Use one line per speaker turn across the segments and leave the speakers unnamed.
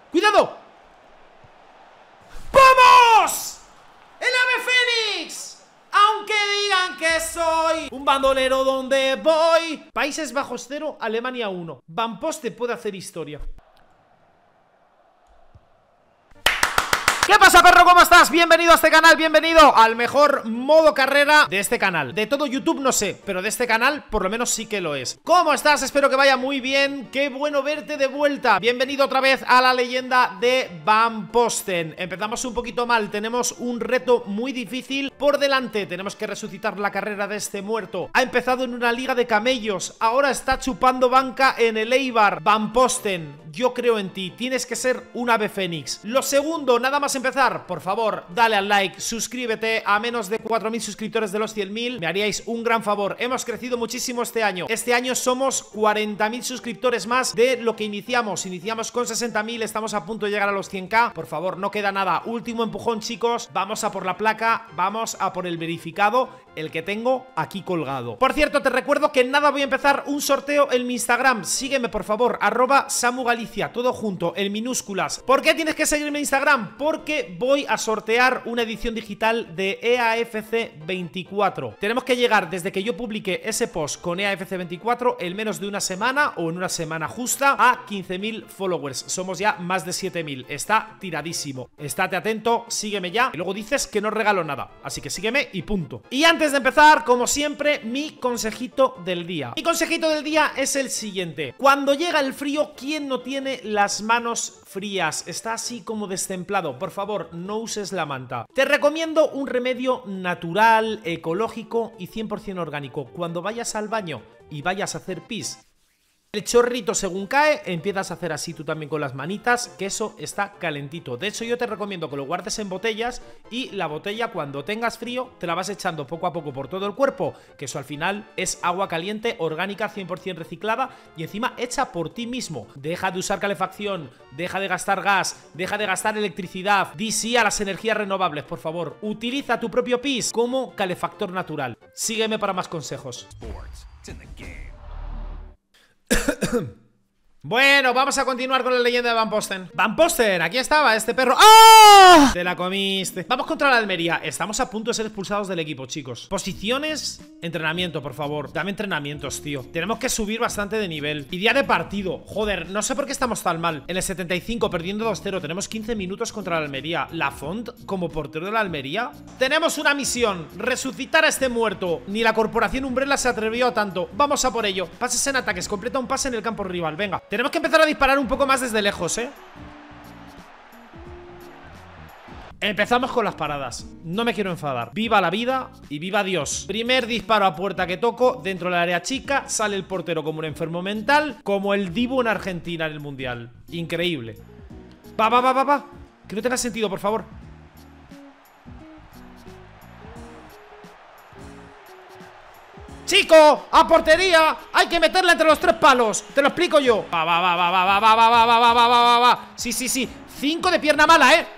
¡Cuidado! ¡Vamos! ¡El ave fénix! Aunque digan que soy un bandolero donde voy. Países Bajos 0, Alemania 1. Van Poste puede hacer historia. ¿Qué pasa, perro? ¿Cómo estás? Bienvenido a este canal, bienvenido al mejor modo carrera de este canal. De todo YouTube no sé, pero de este canal por lo menos sí que lo es. ¿Cómo estás? Espero que vaya muy bien. Qué bueno verte de vuelta. Bienvenido otra vez a la leyenda de Van Posten. Empezamos un poquito mal, tenemos un reto muy difícil por delante. Tenemos que resucitar la carrera de este muerto. Ha empezado en una liga de camellos, ahora está chupando banca en el Eibar. Van Posten, yo creo en ti, tienes que ser un ave fénix. Lo segundo, nada más empezar, por favor, dale al like, suscríbete. A menos de 4.000 suscriptores de los 100.000 me haríais un gran favor. Hemos crecido muchísimo este año. Este año somos 40.000 suscriptores más de lo que iniciamos. Iniciamos con 60.000, estamos a punto de llegar a los 100.000. Por favor, no queda nada. Último empujón, chicos. Vamos a por la placa, vamos a por el verificado, el que tengo aquí colgado. Por cierto, te recuerdo que nada, voy a empezar un sorteo en mi Instagram. Sígueme, por favor, @SamuGalicia, todo junto, en minúsculas. ¿Por qué tienes que seguirme en Instagram? Porque voy a sortear una edición digital de EAFC 24. Tenemos que llegar, desde que yo publique ese post con EAFC 24, en menos de una semana o en una semana justa, a 15.000 followers. Somos ya más de 7.000. Está tiradísimo. Estate atento, sígueme ya. Y luego dices que no regalo nada. Así que sígueme y punto. Y antes de empezar, como siempre, mi consejito del día. Mi consejito del día es el siguiente. Cuando llega el frío, ¿quién no tiene las manos frías? Está así como destemplado. Por favor, no uses la manta. Te recomiendo un remedio natural, ecológico y 100% orgánico. Cuando vayas al baño y vayas a hacer pis, el chorrito según cae, empiezas a hacer así tú también con las manitas, que eso está calentito. De hecho, yo te recomiendo que lo guardes en botellas y la botella, cuando tengas frío, te la vas echando poco a poco por todo el cuerpo, que eso al final es agua caliente, orgánica, 100% reciclada y encima hecha por ti mismo. Deja de usar calefacción, deja de gastar gas, deja de gastar electricidad, di sí a las energías renovables, por favor. Utiliza tu propio pis como calefactor natural. Sígueme para más consejos. Bueno, vamos a continuar con la leyenda de Van Posten. Van Posten, aquí estaba este perro. ¡Ah! Te la comiste. Vamos contra la Almería. Estamos a punto de ser expulsados del equipo, chicos. Posiciones, entrenamiento, por favor. Dame entrenamientos, tío. Tenemos que subir bastante de nivel. Y día de partido. Joder, no sé por qué estamos tan mal. En el 75, perdiendo 2-0. Tenemos 15 minutos contra la Almería. Lafont, como portero de la Almería. Tenemos una misión: resucitar a este muerto. Ni la corporación Umbrella se atrevió a tanto. Vamos a por ello. Pases en ataques. Completa un pase en el campo rival. Venga. Tenemos que empezar a disparar un poco más desde lejos, ¿eh? Empezamos con las paradas. No me quiero enfadar. Viva la vida y viva Dios. Primer disparo a puerta que toco, dentro del área chica. Sale el portero como un enfermo mental, como el Dibu en Argentina en el Mundial. Increíble. Va. Que no tenga sentido, por favor. ¡Chico! ¡A portería! ¡Hay que meterla entre los 3 palos! Te lo explico yo. Va. Sí. 5 de pierna mala, ¿eh?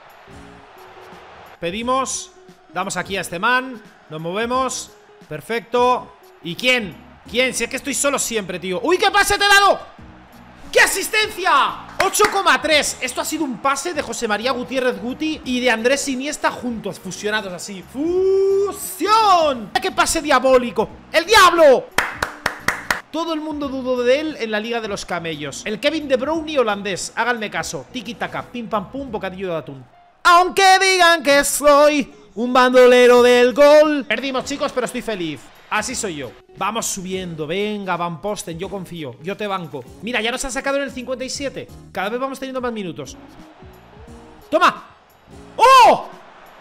Pedimos. Damos aquí a este man. Nos movemos. Perfecto. ¿Y quién? ¿Quién? Si es que estoy solo siempre, tío. ¡Uy, qué pase te he dado! ¡Qué asistencia! 8,3. Esto ha sido un pase de José María Gutiérrez Guti y de Andrés Iniesta juntos, fusionados así. ¡Fusión! ¡Qué pase diabólico! ¡El diablo! Todo el mundo dudó de él en la Liga de los Camellos. El Kevin De Bruyne holandés. Háganme caso. Tiki-taka, pim pam pum, bocadillo de atún. Aunque digan que soy un bandolero del gol. Perdimos, chicos, pero estoy feliz. Así soy yo. Vamos subiendo, venga, Van Posten, yo confío, yo te banco. Mira, ya nos ha sacado en el 57. Cada vez vamos teniendo más minutos. ¡Toma! ¡Oh!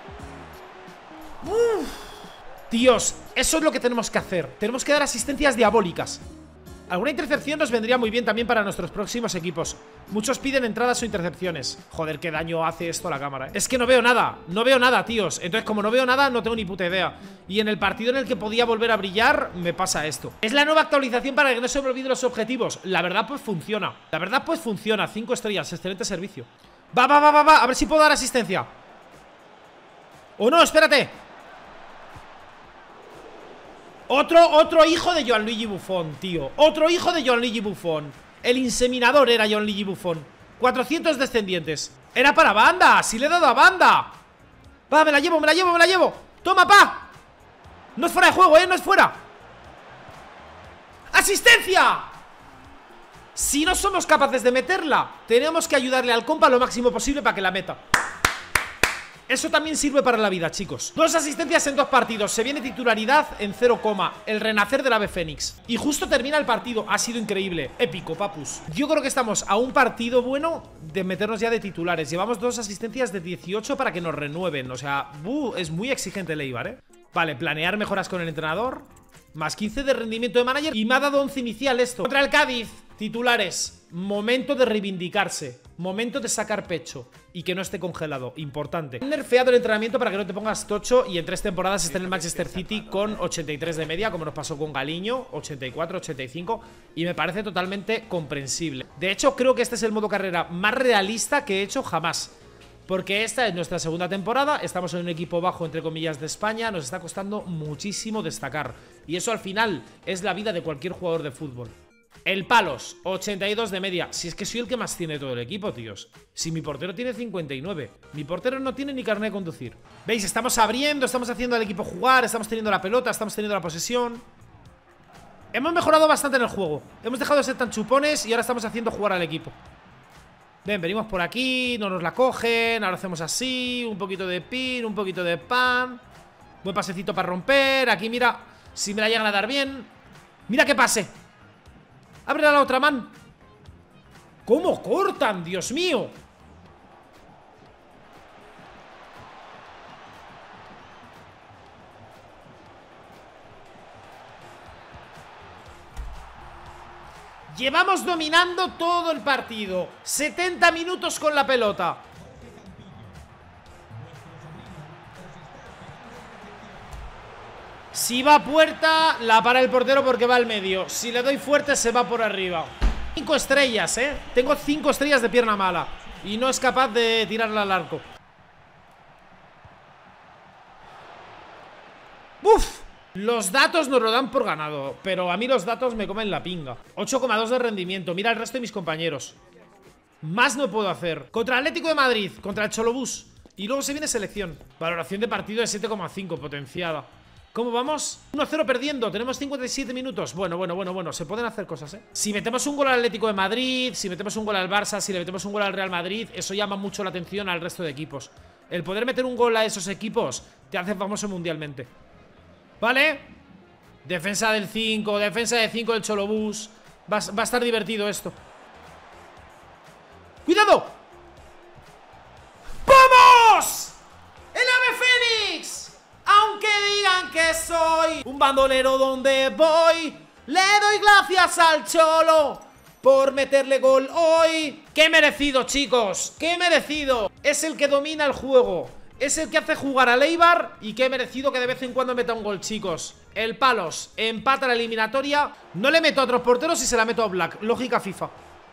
¡Uf! Dios, eso es lo que tenemos que hacer. Tenemos que dar asistencias diabólicas. Alguna intercepción nos vendría muy bien también para nuestros próximos equipos. Muchos piden entradas o intercepciones. Joder, qué daño hace esto a la cámara, ¿eh? Es que no veo nada, tíos. Entonces, como no veo nada, no tengo ni puta idea. Y en el partido en el que podía volver a brillar, me pasa esto. Es la nueva actualización para que no se me olviden los objetivos. La verdad, pues funciona. 5 estrellas, excelente servicio. Va, a ver si puedo dar asistencia. ¡Oh, no! Espérate. Otro hijo de Gianluigi Buffon, tío. Otro hijo de Gianluigi Buffon. El inseminador era Gianluigi Buffon. 400 descendientes. Era para banda, si le he dado a banda. Va, me la llevo, me la llevo, me la llevo. Toma, pa. No es fuera de juego, no es fuera. ¡Asistencia! Si no somos capaces de meterla, tenemos que ayudarle al compa lo máximo posible para que la meta. Eso también sirve para la vida, chicos. 2 asistencias en 2 partidos. Se viene titularidad en 0, el renacer del ave fénix. Y justo termina el partido. Ha sido increíble. Épico, papus. Yo creo que estamos a un partido bueno de meternos ya de titulares. Llevamos 2 asistencias de 18 para que nos renueven. O sea, es muy exigente el Eibar, ¿eh? Vale, planear mejoras con el entrenador. Más 15 de rendimiento de manager. Y me ha dado 11 inicial esto. Contra el Cádiz, titulares. Momento de reivindicarse. Momento de sacar pecho. Y que no esté congelado, importante. Han nerfeado el entrenamiento para que no te pongas tocho. Y en 3 temporadas esté en el Manchester City con 83 de media, como nos pasó con Galiño, 84, 85. Y me parece totalmente comprensible. De hecho, creo que este es el modo carrera más realista que he hecho jamás. Porque esta es nuestra segunda temporada. Estamos en un equipo bajo, entre comillas, de España. Nos está costando muchísimo destacar. Y eso al final es la vida de cualquier jugador de fútbol. El Palos, 82 de media. Si es que soy el que más tiene todo el equipo, tíos. Si mi portero tiene 59. Mi portero no tiene ni carnet de conducir. ¿Veis? Estamos abriendo, estamos haciendo al equipo jugar. Estamos teniendo la pelota, estamos teniendo la posesión. Hemos mejorado bastante en el juego. Hemos dejado de ser tan chupones y ahora estamos haciendo jugar al equipo. Ven, venimos por aquí, no nos la cogen. Ahora hacemos así, un poquito de pin, un poquito de pan. Buen pasecito para romper. Aquí mira, si me la llegan a dar bien. Mira qué pase. Ábrela a la otra, man. ¿Cómo cortan? Dios mío. Llevamos dominando todo el partido. 70 minutos con la pelota. Si va a puerta, la para el portero porque va al medio. Si le doy fuerte, se va por arriba. 5 estrellas, Tengo 5 estrellas de pierna mala. Y no es capaz de tirarla al arco. ¡Uf! Los datos nos lo dan por ganado. Pero a mí los datos me comen la pinga. 8,2 de rendimiento. Mira el resto de mis compañeros. Más no puedo hacer. Contra el Atlético de Madrid, contra el Cholobús. Y luego se viene selección. Valoración de partido de 7,5, potenciada. ¿Cómo vamos? 1-0 perdiendo, tenemos 57 minutos. Bueno, se pueden hacer cosas, Si metemos un gol al Atlético de Madrid, si metemos un gol al Barça, si le metemos un gol al Real Madrid, eso llama mucho la atención al resto de equipos. El poder meter un gol a esos equipos te hace famoso mundialmente. ¿Vale? Defensa del 5, defensa de 5 del Cholobús. Va a estar divertido esto. ¡Cuidado! ¡Vamos! ¡El ave fénix! Aunque digan que soy un bandolero donde voy, le doy gracias al Cholo por meterle gol hoy. ¡Qué merecido, chicos! ¡Qué merecido! Es el que domina el juego. Es el que hace jugar al Eibar. Y qué merecido que de vez en cuando meta un gol, chicos. El Palos empata la eliminatoria. No le meto a otros porteros y se la meto a Black. Lógica FIFA.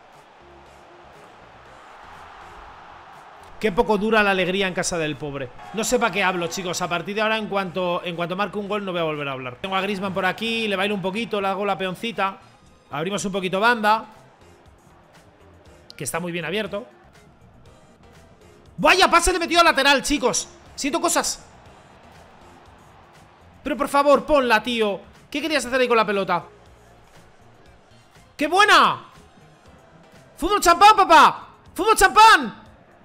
Qué poco dura la alegría en casa del pobre. No sé para qué hablo, chicos. A partir de ahora, en cuanto marque un gol, no voy a volver a hablar. Tengo a Griezmann por aquí, le bailo un poquito, le hago la peoncita. Abrimos un poquito banda, que está muy bien abierto. ¡Vaya! Pase le metió a lateral, chicos. Siento cosas. Pero por favor, ponla, tío. ¿Qué querías hacer ahí con la pelota? ¡Qué buena! ¡Fútbol champán, papá! ¡Fútbol champán!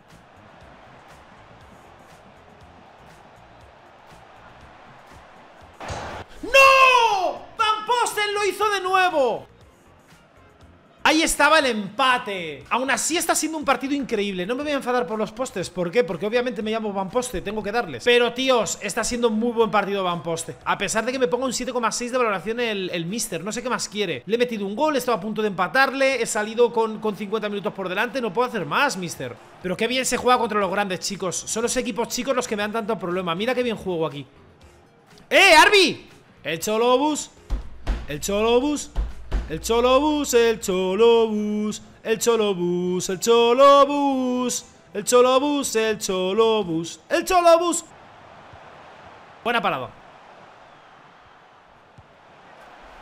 ¡No! ¡Van Posten lo hizo de nuevo! Ahí estaba el empate. Aún así está siendo un partido increíble. No me voy a enfadar por los postes. ¿Por qué? Porque obviamente me llamo Van Poste, tengo que darles. Pero tíos, está siendo un muy buen partido Van Poste. A pesar de que me ponga un 7,6 de valoración el Mister. No sé qué más quiere. Le he metido un gol, estaba a punto de empatarle. He salido con 50 minutos por delante. No puedo hacer más, Mister. Pero qué bien se juega contra los grandes, chicos. Son los equipos chicos los que me dan tanto problema. Mira qué bien juego aquí. ¡Arbi! El Cholobús. El Cholobús. El Cholobús, el Cholobús. El Cholobús, el Cholobús. El Cholobús, el Cholobús. El Cholobús. Buena parada.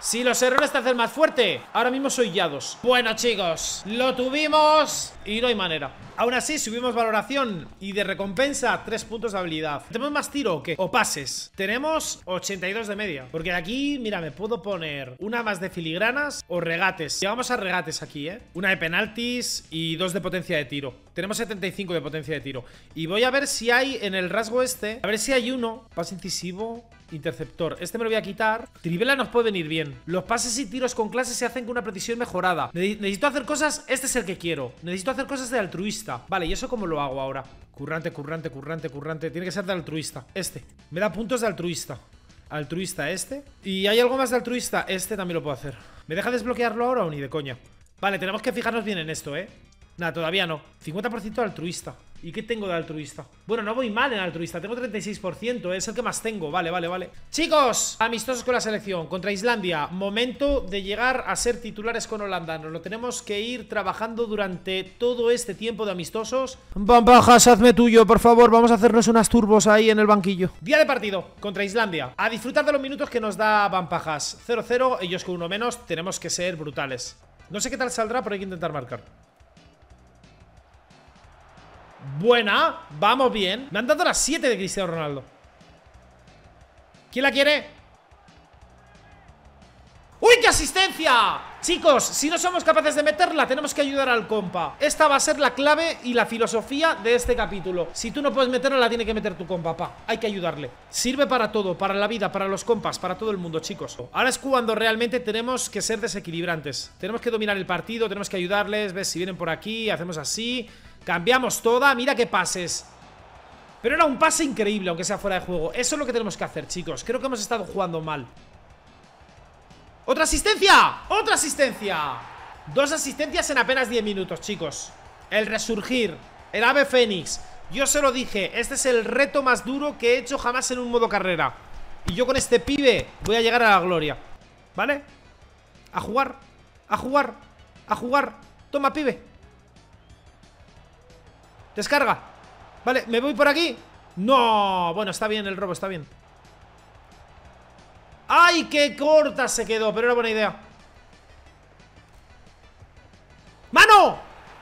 Si los errores te hacen más fuerte. Ahora mismo soy Yados. Bueno, chicos, lo tuvimos y no hay manera. Aún así, subimos valoración y de recompensa 3 puntos de habilidad. ¿Tenemos más tiro o qué? O pases. Tenemos 82 de media. Porque de aquí, mira, me puedo poner una más de filigranas o regates. Llegamos a regates aquí, una de penaltis y 2 de potencia de tiro. Tenemos 75 de potencia de tiro. Y voy a ver si hay en el rasgo este. A ver si hay uno. Pase incisivo, interceptor. Este me lo voy a quitar. Trivela nos puede venir bien. Los pases y tiros con clase se hacen con una precisión mejorada. Necesito hacer cosas. Este es el que quiero. Necesito hacer cosas de altruista. Vale, ¿y eso cómo lo hago ahora? Currante, currante, currante, currante. Tiene que ser de altruista. Este. Me da puntos de altruista. Altruista este. ¿Y hay algo más de altruista? Este también lo puedo hacer. ¿Me deja desbloquearlo ahora o ni de coña? Vale, tenemos que fijarnos bien en esto, Nada, todavía no. 50% de altruista. ¿Y qué tengo de altruista? Bueno, no voy mal en altruista. Tengo 36%. Es el que más tengo. Vale, vale, vale. Chicos, amistosos con la selección. Contra Islandia. Momento de llegar a ser titulares con Holanda. Nos lo tenemos que ir trabajando durante todo este tiempo de amistosos. Bajas, hazme tuyo, por favor. Vamos a hacernos unas turbos ahí en el banquillo. Día de partido contra Islandia. A disfrutar de los minutos que nos da Bampajas. 0-0. Ellos con uno menos. Tenemos que ser brutales. No sé qué tal saldrá, pero hay que intentar marcar. Buena, vamos bien. Me han dado las 7 de Cristiano Ronaldo. ¿Quién la quiere? ¡Uy, qué asistencia! Chicos, si no somos capaces de meterla, tenemos que ayudar al compa. Esta va a ser la clave y la filosofía de este capítulo. Si tú no puedes meterla, la tiene que meter tu compa, pa. Hay que ayudarle. Sirve para todo, para la vida, para los compas, para todo el mundo, chicos. Ahora es cuando realmente tenemos que ser desequilibrantes. Tenemos que dominar el partido, tenemos que ayudarles. ¿Ves? Si vienen por aquí, hacemos así. Cambiamos toda, mira qué pases. Pero era un pase increíble, aunque sea fuera de juego. Eso es lo que tenemos que hacer, chicos. Creo que hemos estado jugando mal. ¡Otra asistencia! ¡Otra asistencia! 2 asistencias en apenas 10 minutos, chicos. El resurgir, el ave fénix. Yo se lo dije, este es el reto más duro que he hecho jamás en un modo carrera. Y yo con este pibe voy a llegar a la gloria. ¿Vale? A jugar, a jugar, a jugar. Toma, pibe. Descarga. Vale, me voy por aquí. No, bueno, está bien el robo, está bien. ¡Ay, qué corta se quedó! Pero era buena idea. ¡Mano!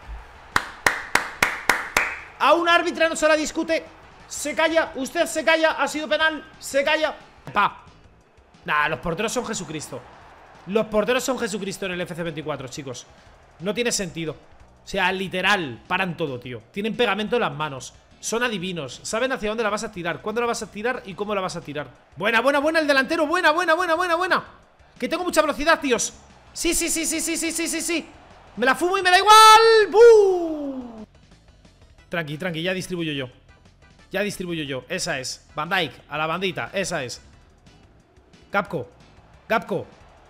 A un árbitro no se la discute. Se calla, usted se calla. Ha sido penal, se calla. Pa. Nah, los porteros son Jesucristo. Los porteros son Jesucristo en el FC24, chicos. No tiene sentido. O sea, literal, paran todo, tío. Tienen pegamento en las manos. Son adivinos, saben hacia dónde la vas a tirar, cuándo la vas a tirar y cómo la vas a tirar. Buena, buena, buena el delantero, buena, buena, buena, buena, buena. Que tengo mucha velocidad, tíos. Sí, sí, sí, sí, sí, sí, sí, sí, sí. Me la fumo y me da igual. ¡Buu! Tranqui, tranqui, ya distribuyo yo. Ya distribuyo yo, esa es. Van Dijk, a la bandita, esa es. Gapco, Gapco.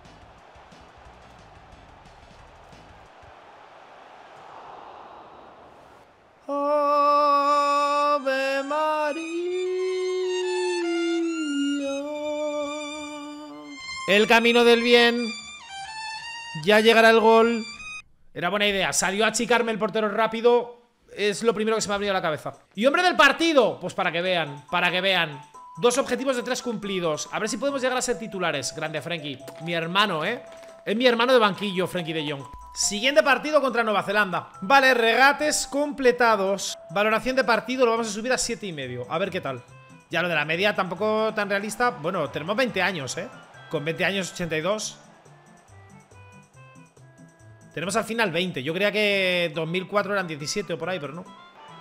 Ave María. El camino del bien. Ya llegará el gol. Era buena idea, salió a achicarme el portero rápido. Es lo primero que se me ha venido a la cabeza. Y hombre del partido, pues para que vean, para que vean. 2 objetivos de 3 cumplidos. A ver si podemos llegar a ser titulares. Grande Frenkie, mi hermano, es mi hermano de banquillo, Frenkie de Jong. Siguiente partido contra Nueva Zelanda. Vale, regates completados. Valoración de partido lo vamos a subir a 7,5. A ver qué tal. Ya lo de la media tampoco tan realista. Bueno, tenemos 20 años, con 20 años 82. Tenemos al final 20. Yo creía que 2004 eran 17 o por ahí, pero no.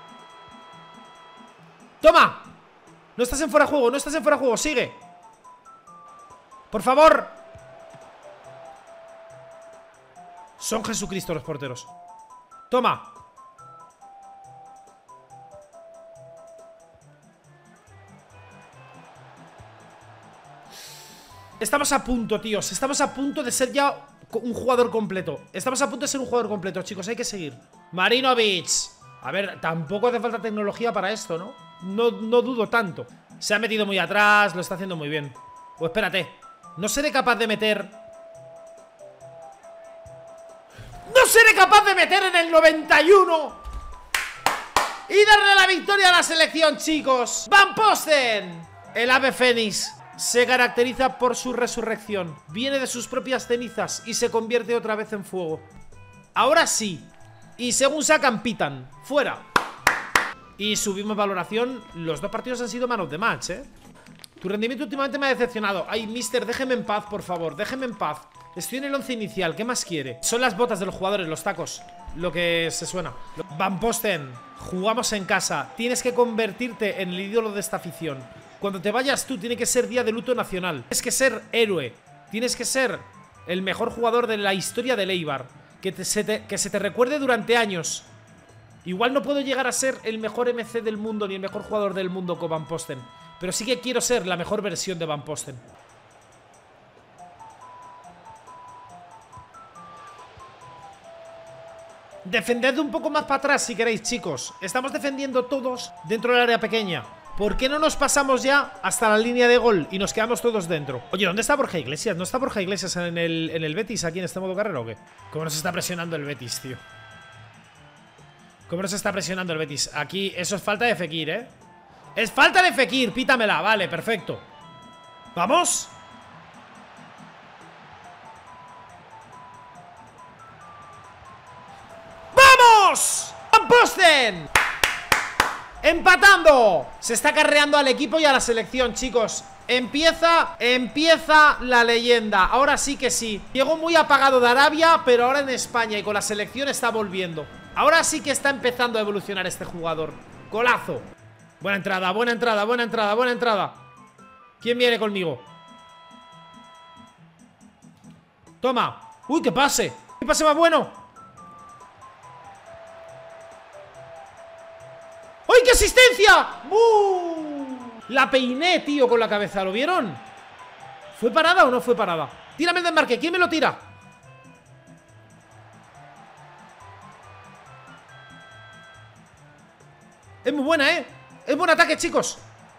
¡Toma! No estás en fuera de juego, no estás en fuera de juego, sigue. Por favor. Son Jesucristo los porteros. Toma. Estamos a punto, tíos. Estamos a punto de ser ya un jugador completo. Estamos a punto de ser un jugador completo, chicos. Hay que seguir. Marinovic. A ver, tampoco hace falta tecnología para esto, ¿no? No dudo tanto. Se ha metido muy atrás, lo está haciendo muy bien. O espérate, no seré capaz de meter... ¡No seré capaz de meter en el 91! Y darle la victoria a la selección, chicos. Van Posten. El ave fénix se caracteriza por su resurrección. Viene de sus propias cenizas y se convierte otra vez en fuego. Ahora sí. Y según sacan, pitan. Fuera. Y subimos valoración. Los dos partidos han sido man of the match, Tu rendimiento últimamente me ha decepcionado. Ay, mister, déjeme en paz, por favor. Déjeme en paz. Estoy en el 11 inicial, ¿qué más quiere? Son las botas de los jugadores, los tacos. Lo que se suena. Van Posten, jugamos en casa. Tienes que convertirte en el ídolo de esta afición. Cuando te vayas tú, tiene que ser día de luto nacional. Tienes que ser héroe. Tienes que ser el mejor jugador de la historia del Eibar. Que se te recuerde durante años. Igual no puedo llegar a ser el mejor MC del mundo ni el mejor jugador del mundo con Van Posten, pero sí que quiero ser la mejor versión de Van Posten. Defended un poco más para atrás si queréis, chicos. Estamos defendiendo todos dentro del área pequeña. ¿Por qué no nos pasamos ya hasta la línea de gol y nos quedamos todos dentro? Oye, ¿dónde está Borja Iglesias? ¿No está Borja Iglesias en el Betis aquí en este modo carrera o qué? ¿Cómo nos está presionando el Betis, tío? ¿Cómo nos está presionando el Betis? Aquí, eso es falta de Fekir, Es falta de Fekir, pítamela, vale, perfecto. ¿Vamos? ¡Vamos! ¡Van Posten! ¡Empatando! Se está carreando al equipo y a la selección, chicos. Empieza la leyenda. Ahora sí que sí. Llegó muy apagado de Arabia, pero ahora en España y con la selección está volviendo. Ahora sí que está empezando a evolucionar este jugador. Golazo. Buena entrada, buena entrada, buena entrada, buena entrada. ¿Quién viene conmigo? Toma. Uy, qué pase. ¿Qué pase más bueno? ¡Ay, qué asistencia! La peiné, tío, con la cabeza. ¿Lo vieron? ¿Fue parada o no fue parada? Tírame el desmarque. ¿Quién me lo tira? Es muy buena, Es buen ataque, chicos.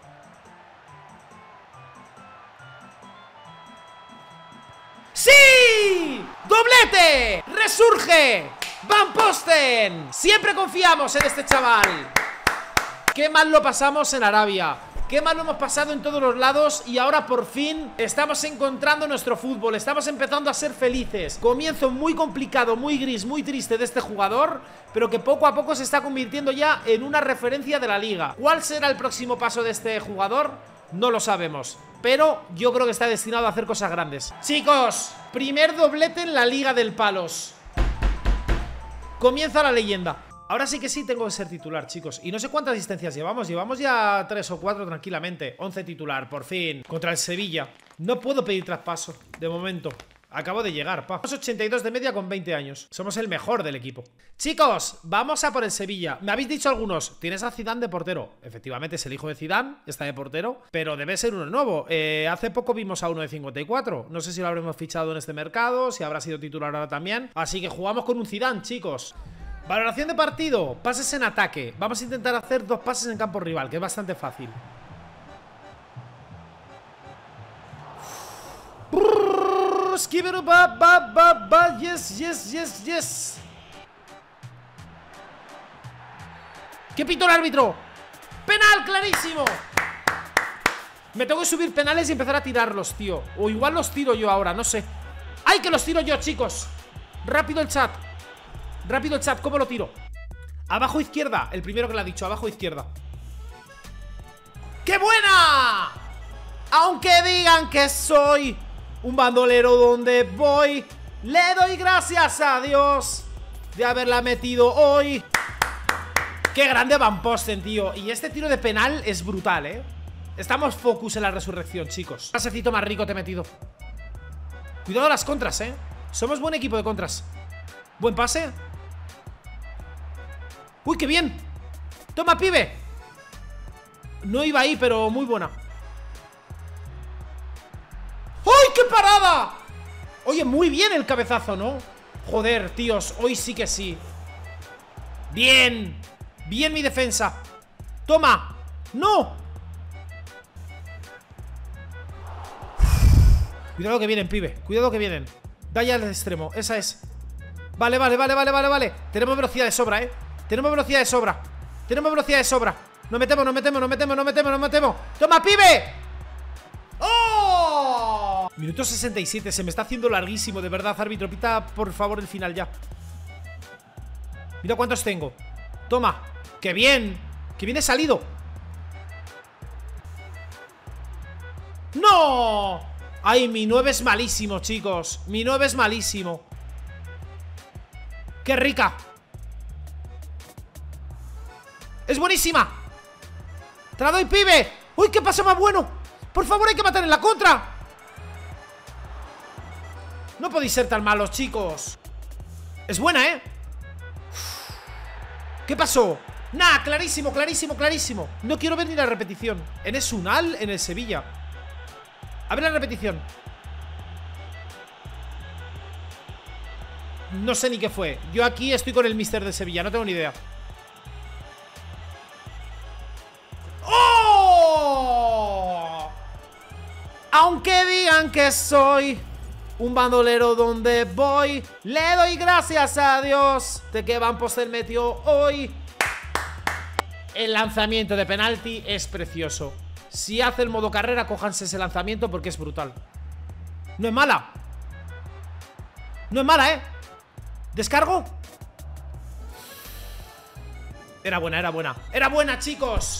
¡Sí! ¡Doblete! ¡Resurge! ¡Van Posten! Siempre confiamos en este chaval. Qué mal lo pasamos en Arabia. Qué mal lo hemos pasado en todos los lados. Y ahora por fin estamos encontrando nuestro fútbol. Estamos empezando a ser felices. Comienzo muy complicado, muy gris, muy triste de este jugador, pero que poco a poco se está convirtiendo ya en una referencia de la liga. ¿Cuál será el próximo paso de este jugador? No lo sabemos, pero yo creo que está destinado a hacer cosas grandes. Chicos, primer doblete en la Liga del Palos. Comienza la leyenda. Ahora sí que sí tengo que ser titular, chicos. Y no sé cuántas asistencias llevamos. Llevamos ya 3 o 4 tranquilamente. 11 titular, por fin. Contra el Sevilla. No puedo pedir traspaso, de momento. Acabo de llegar, pa. Somos 82 de media con 20 años. Somos el mejor del equipo. Chicos, vamos a por el Sevilla. Me habéis dicho algunos, tienes a Zidane de portero. Efectivamente es el hijo de Zidane, está de portero, pero debe ser uno nuevo. Hace poco vimos a uno de 54. No sé si lo habremos fichado en este mercado, si habrá sido titular ahora también. Así que jugamos con un Zidane, chicos. Valoración de partido, pases en ataque. Vamos a intentar hacer 2 pases en campo rival, que es bastante fácil. Yes, yes, yes, yes. ¿Qué pitó el árbitro? ¡Penal, clarísimo! Me tengo que subir penales y empezar a tirarlos, tío. O igual los tiro yo ahora, no sé. ¡Ay, que los tiro yo, chicos! Rápido el chat. Rápido el chat, ¿cómo lo tiro? Abajo izquierda, el primero que le ha dicho, abajo izquierda. ¡Qué buena! Aunque digan que soy un bandolero donde voy, le doy gracias a Dios de haberla metido hoy. ¡Qué grande Van Posten, tío! Y este tiro de penal es brutal, Estamos focus en la resurrección, chicos. Pasecito más rico te he metido. Cuidado las contras, Somos buen equipo de contras. Buen pase. ¡Uy, qué bien! ¡Toma, pibe! No iba ahí, pero muy buena. ¡Ay, qué parada! Oye, muy bien el cabezazo, ¿no? Joder, tíos, hoy sí que sí. Bien. Bien mi defensa. Toma. ¡No! Cuidado que vienen, pibe. Cuidado que vienen. Da ya al extremo, esa es. Vale, vale, vale, vale, vale, vale. Tenemos velocidad de sobra, Tenemos velocidad de sobra. Tenemos velocidad de sobra. Nos metemos, nos metemos, nos metemos, nos metemos, nos metemos. ¡Toma, pibe! ¡Oh! Minuto 67, se me está haciendo larguísimo. De verdad, árbitro, pita por favor el final ya. Mira cuántos tengo. Toma, ¡qué bien! ¡Qué bien he salido! ¡No! Ay, mi 9 es malísimo, chicos. Mi 9 es malísimo. ¡Qué rica! ¡Es buenísima! ¡Te la doy, pibe! ¡Uy, qué pase más bueno! ¡Por favor, hay que matar en la contra! No podéis ser tan malos, chicos. Es buena, ¿eh? ¿Qué pasó? Nah, clarísimo, clarísimo, clarísimo. No quiero ver ni la repetición. En Esunal, en el Sevilla. A ver la repetición. No sé ni qué fue. Yo aquí estoy con el mister de Sevilla, no tengo ni idea. ¡Oh! Aunque digan que soy un bandolero donde voy, le doy gracias a Dios de que Van Posten metió hoy. El lanzamiento de penalti es precioso. Si hace el modo carrera, cójanse ese lanzamiento porque es brutal. No es mala. No es mala, ¿eh? ¿Descargo? Era buena, era buena. ¡Era buena, chicos!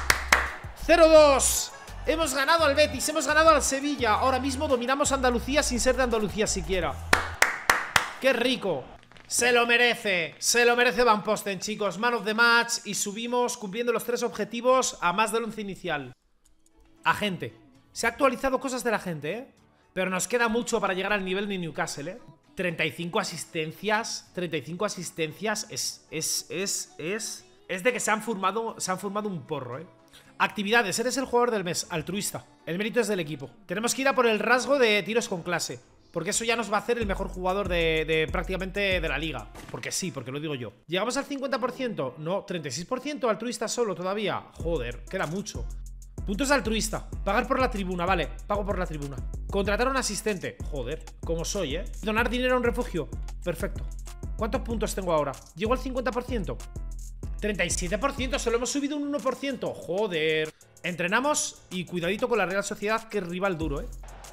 0-2. Hemos ganado al Betis, hemos ganado al Sevilla. Ahora mismo dominamos Andalucía sin ser de Andalucía siquiera. ¡Qué rico! Se lo merece Van Posten, chicos. Man of the match. Y subimos cumpliendo los 3 objetivos a más del 11 inicial. Agente. Se ha actualizado cosas de la gente, ¿eh? Pero nos queda mucho para llegar al nivel de Newcastle, ¿eh? 35 asistencias. 35 asistencias es de que se han formado un porro, ¿eh? Actividades, eres el jugador del mes, altruista. El mérito es del equipo. Tenemos que ir a por el rasgo de tiros con clase, porque eso ya nos va a hacer el mejor jugador de prácticamente de la liga. Porque sí, porque lo digo yo. ¿Llegamos al 50%? No, 36% altruista solo todavía. Joder, queda mucho. Puntos de altruista. Pagar por la tribuna, vale, pago por la tribuna. Contratar a un asistente. Joder, como soy, ¿eh? Donar dinero a un refugio. Perfecto. ¿Cuántos puntos tengo ahora? ¿Llego al 50%? 37%, solo hemos subido un 1%. Joder. Entrenamos y cuidadito con la Real Sociedad, que es rival duro, ¿eh?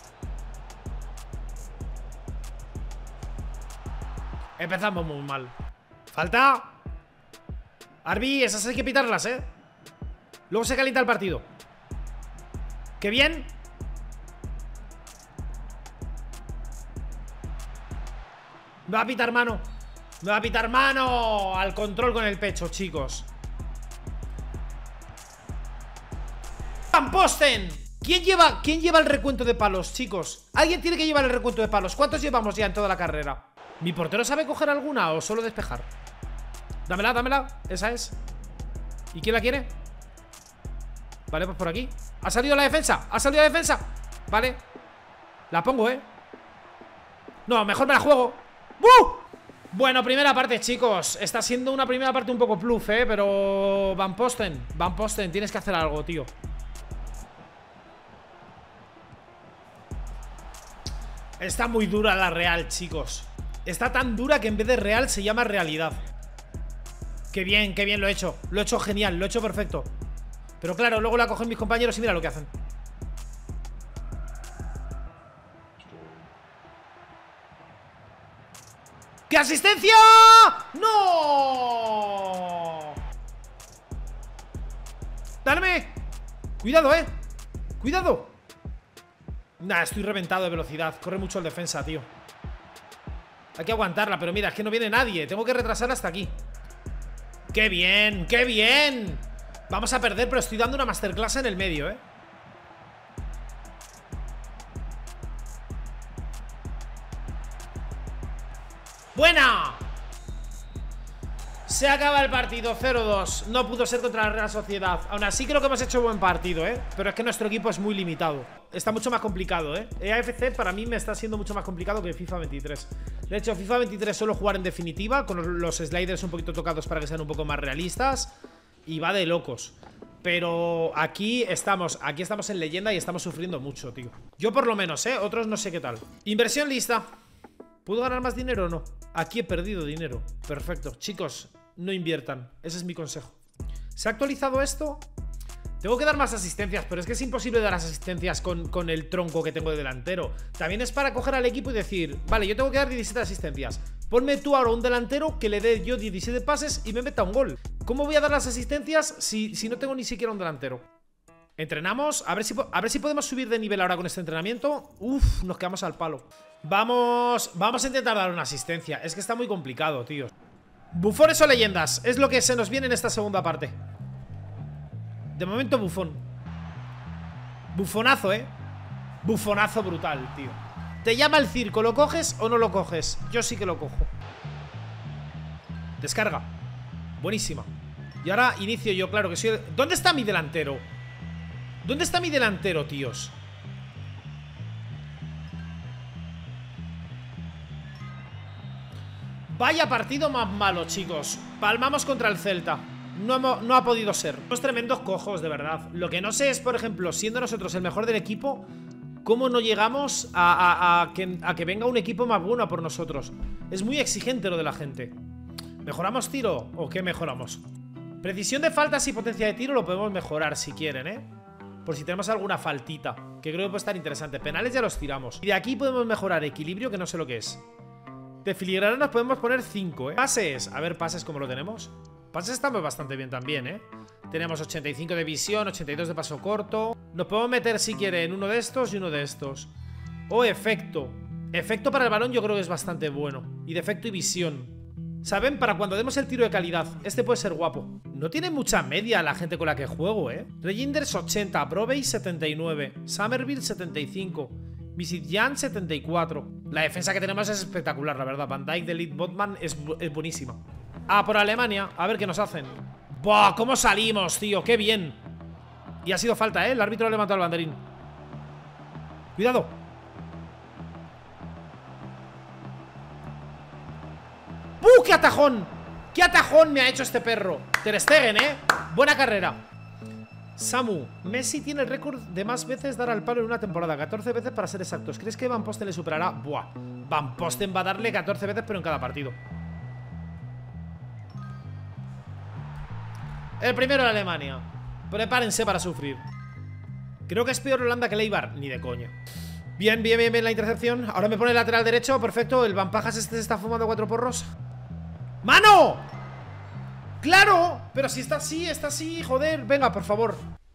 Empezamos muy mal. Falta. Arbi, esas hay que pitarlas, ¿eh? Luego se calienta el partido. ¡Qué bien! Me va a pitar mano. Me va a pitar mano. Al control con el pecho, chicos. ¡Van Posten! ¿Quién lleva el recuento de palos, chicos? Alguien tiene que llevar el recuento de palos. ¿Cuántos llevamos ya en toda la carrera? ¿Mi portero sabe coger alguna o solo despejar? Dámela, dámela. Esa es. ¿Y quién la quiere? Vale, pues por aquí. ¿Ha salido la defensa? ¿Ha salido la defensa? Vale. La pongo, ¿eh? No, mejor me la juego. ¡Buh! Bueno, primera parte, chicos. Está siendo una primera parte un poco pluf, ¿eh? Pero Van Posten, tienes que hacer algo, tío. Está muy dura la Real, chicos. Está tan dura que en vez de Real se llama realidad. Qué bien lo he hecho. Lo he hecho genial, lo he hecho perfecto. Pero claro, luego la cogen mis compañeros y mira lo que hacen. ¡Qué asistencia! ¡No! ¡Dáleme! Cuidado, cuidado. Nah, estoy reventado de velocidad. Corre mucho el defensa, tío. Hay que aguantarla, pero mira, es que no viene nadie. Tengo que retrasar hasta aquí. ¡Qué bien! ¡Qué bien! Vamos a perder, pero estoy dando una masterclass en el medio, ¿eh? ¡Buena! Se acaba el partido, 0-2. No pudo ser contra la Real Sociedad. Aún así creo que hemos hecho buen partido, ¿eh? Pero es que nuestro equipo es muy limitado. Está mucho más complicado, ¿eh? EAFC para mí me está siendo mucho más complicado que FIFA 23. De hecho, FIFA 23 suelo jugar en definitiva, con los sliders un poquito tocados para que sean un poco más realistas. Y va de locos. Pero aquí estamos en leyenda y estamos sufriendo mucho, tío. Yo por lo menos, ¿eh? Otros no sé qué tal. Inversión lista. ¿Puedo ganar más dinero o no? Aquí he perdido dinero. Perfecto. Chicos, no inviertan. Ese es mi consejo. ¿Se ha actualizado esto? Tengo que dar más asistencias, pero es que es imposible dar las asistencias con el tronco que tengo de delantero. También es para coger al equipo y decir, vale, yo tengo que dar 17 asistencias. Ponme tú ahora un delantero que le dé yo 17 pases y me meta un gol. ¿Cómo voy a dar las asistencias si no tengo ni siquiera un delantero? Entrenamos, a ver si podemos subir de nivel ahora con este entrenamiento. Uf, nos quedamos al palo. Vamos a intentar dar una asistencia. Es que está muy complicado, tío. Bufones o leyendas, es lo que se nos viene en esta segunda parte. De momento bufón. Bufonazo, bufonazo brutal, tío. Te llama el circo, ¿lo coges o no lo coges? Yo sí que lo cojo. Descarga. Buenísima. Y ahora inicio yo, claro que soy... ¿Dónde está mi delantero? ¿Dónde está mi delantero, tíos? Vaya partido más malo, chicos. Palmamos contra el Celta. No ha podido ser. Somos tremendos cojos, de verdad. Lo que no sé es, por ejemplo, siendo nosotros el mejor del equipo, ¿cómo no llegamos a que venga un equipo más bueno a por nosotros? Es muy exigente lo de la gente. ¿Mejoramos tiro o qué mejoramos? Precisión de faltas y potencia de tiro lo podemos mejorar si quieren, por si tenemos alguna faltita, que creo que puede estar interesante. Penales ya los tiramos. Y de aquí podemos mejorar equilibrio, que no sé lo que es. De filigrana nos podemos poner 5, Pases, a ver, pases como lo tenemos. Pases estamos bastante bien también, Tenemos 85 de visión, 82 de paso corto. Nos podemos meter si quiere en uno de estos y uno de estos. O efecto. Efecto para el balón yo creo que es bastante bueno. Y de efecto y visión. ¿Saben? Para cuando demos el tiro de calidad. Este puede ser guapo. No tiene mucha media la gente con la que juego, Reginders 80, Brovey 79, Somerville 75, Visit Jan 74. La defensa que tenemos es espectacular, la verdad. Van Dijk de Lead Botman es buenísima. Ah, por Alemania, a ver qué nos hacen. ¡Buah! ¿Cómo salimos, tío? ¡Qué bien! Y ha sido falta, El árbitro ha levantado el banderín. ¡Cuidado! ¡Qué atajón! ¡Qué atajón me ha hecho este perro! Ter Stegen, Buena carrera. Samu, Messi tiene el récord de más veces dar al palo en una temporada, 14 veces para ser exactos. ¿Crees que Van Posten le superará? Buah, Van Posten va a darle 14 veces pero en cada partido. El primero de Alemania. Prepárense para sufrir. Creo que es peor Holanda que Leibar. Ni de coña. Bien, la intercepción. Ahora me pone el lateral derecho, perfecto. El Van Pajas este se está fumando 4 porros. ¡Mano! ¡Claro! Pero si está así, joder. Venga, por favor.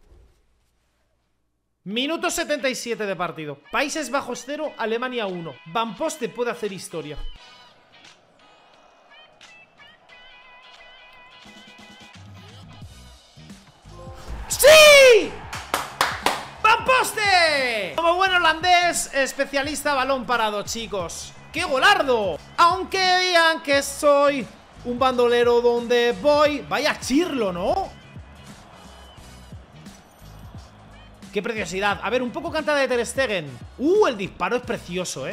Minuto 77 de partido. Países Bajos 0, Alemania 1. Van Poste puede hacer historia. ¡Sí! ¡Van Poste! Como buen holandés, especialista balón parado, chicos. ¡Qué golardo! Aunque vean que soy un bandolero donde voy. Vaya chirlo, ¿no? ¡Qué preciosidad! A ver, un poco cantada de Ter Stegen. El disparo es precioso,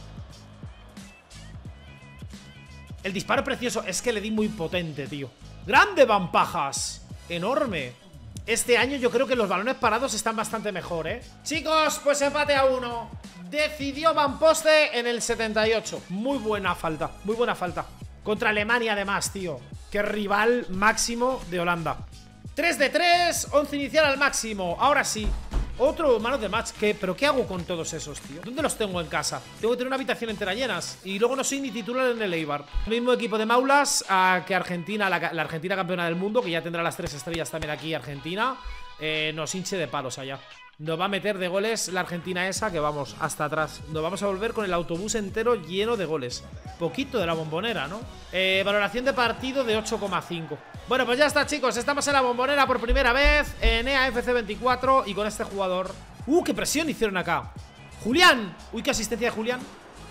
El disparo es precioso. Es que le di muy potente, tío. ¡Grande, Van Pajas! Enorme. Este año yo creo que los balones parados están bastante mejor, Chicos, pues empate a 1. Decidió Van Poste en el 78. Muy buena falta, muy buena falta. Contra Alemania además, tío. Qué rival máximo de Holanda. 3 de 3, 11 inicial al máximo. Ahora sí. Otro man of the match. ¿Pero qué hago con todos esos, tío? ¿Dónde los tengo en casa? Tengo que tener una habitación entera llenas. Y luego no soy ni titular en el Eibar. El mismo equipo de Maulas que Argentina, la Argentina campeona del mundo, que ya tendrá las 3 estrellas también aquí, Argentina. Nos hinche de palos allá. Nos va a meter de goles la Argentina esa, que vamos, hasta atrás. Nos vamos a volver con el autobús entero lleno de goles. Poquito de la Bombonera, ¿no? Valoración de partido de 8,5. Bueno, pues ya está, chicos. Estamos en la Bombonera por primera vez en EAFC 24 y con este jugador. ¡Qué presión hicieron acá! ¡Julián! ¡Uy, qué asistencia de Julián!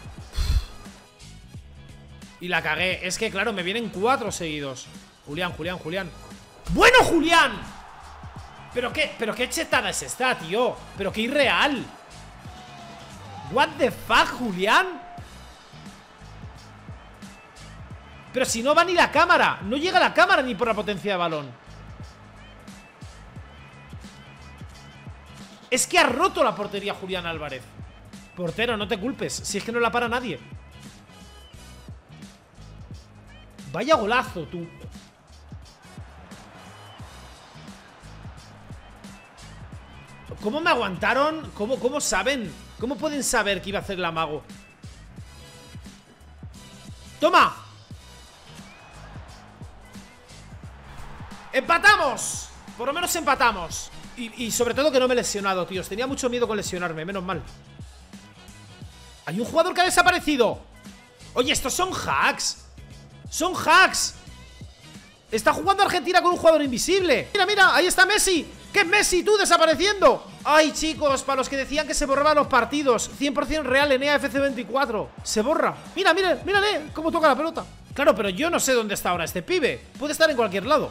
Y la cagué. Es que, claro, me vienen 4 seguidos. Julián. ¡Bueno, Julián! ¿Pero qué chetada es esta, tío? ¿Pero qué irreal? ¿What the fuck, Julián? Pero si no va ni la cámara. No llega la cámara ni por la potencia de balón. Es que ha roto la portería Julián Álvarez. Portero, no te culpes. Si es que no la para nadie. Vaya golazo, tú. ¿Cómo me aguantaron? ¿Cómo saben? ¿Cómo pueden saber que iba a hacer el amago? ¡Toma! ¡Empatamos! Por lo menos empatamos. Y sobre todo que no me he lesionado, tíos. Tenía mucho miedo con lesionarme, menos mal. Hay un jugador que ha desaparecido. Oye, estos son hacks. Son hacks. Está jugando Argentina con un jugador invisible. Mira, mira, ahí está Messi. ¿Qué es Messi, tú, desapareciendo? Ay, chicos, para los que decían que se borraban los partidos, 100% real en EAFC 24. Se borra. Mira, mira, mírale cómo toca la pelota. Claro, pero yo no sé dónde está ahora este pibe. Puede estar en cualquier lado.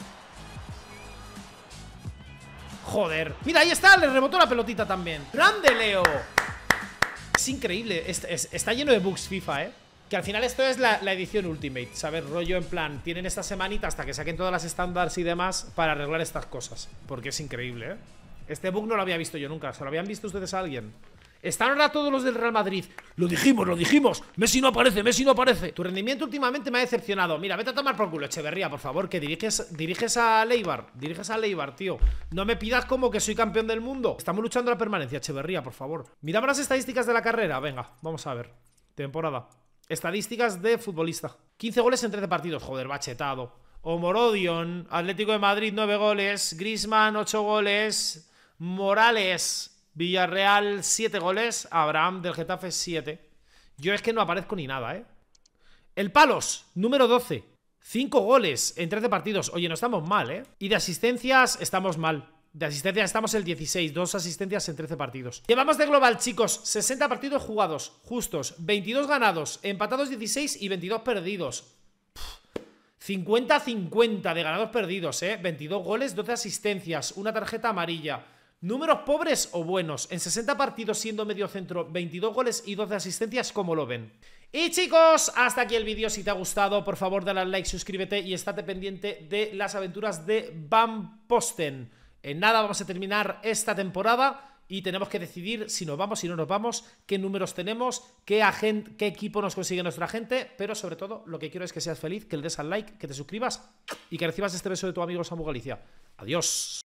Joder. Mira, ahí está, le rebotó la pelotita también. ¡Grande, Leo! Es increíble. Está lleno de bugs FIFA, ¿eh? Que al final esto es la edición Ultimate, ¿sabes? Rollo en plan, tienen esta semanita hasta que saquen todas las estándares y demás para arreglar estas cosas. Porque es increíble, ¿eh? Este bug no lo había visto yo nunca. ¿Se lo habían visto ustedes a alguien? Están ahora todos los del Real Madrid. Lo dijimos. Messi no aparece, Messi no aparece. Tu rendimiento últimamente me ha decepcionado. Mira, vete a tomar por culo, Echeverría, por favor. Que diriges a Leibar. Diriges a Leibar, tío. No me pidas como que soy campeón del mundo. Estamos luchando la permanencia, Echeverría, por favor. Miramos las estadísticas de la carrera. Venga, vamos a ver. Temporada. Estadísticas de futbolista. 15 goles en 13 partidos. Joder, bachetado. Omorodion, Atlético de Madrid, 9 goles. Griezmann, 8 goles. Morales, Villarreal, 7 goles. Abraham, del Getafe, 7. Yo es que no aparezco ni nada, ¿eh? El Palos, número 12. 5 goles en 13 partidos. Oye, no estamos mal, ¿eh? Y de asistencias estamos mal. De asistencias estamos el 16, 2 asistencias en 13 partidos. Llevamos de global, chicos, 60 partidos jugados, justos, 22 ganados, empatados 16 y 22 perdidos. 50-50 de ganados perdidos, 22 goles, 12 asistencias, una tarjeta amarilla. ¿Números pobres o buenos? En 60 partidos siendo medio centro, 22 goles y 12 asistencias, ¿cómo lo ven? Y chicos, hasta aquí el vídeo. Si te ha gustado, por favor dale al like, suscríbete y estate pendiente de las aventuras de Van Posten. En nada vamos a terminar esta temporada y tenemos que decidir si nos vamos, si no nos vamos, qué números tenemos, qué equipo nos consigue nuestra gente, pero sobre todo lo que quiero es que seas feliz, que le des al like, que te suscribas y que recibas este beso de tu amigo Samu Galicia. Adiós.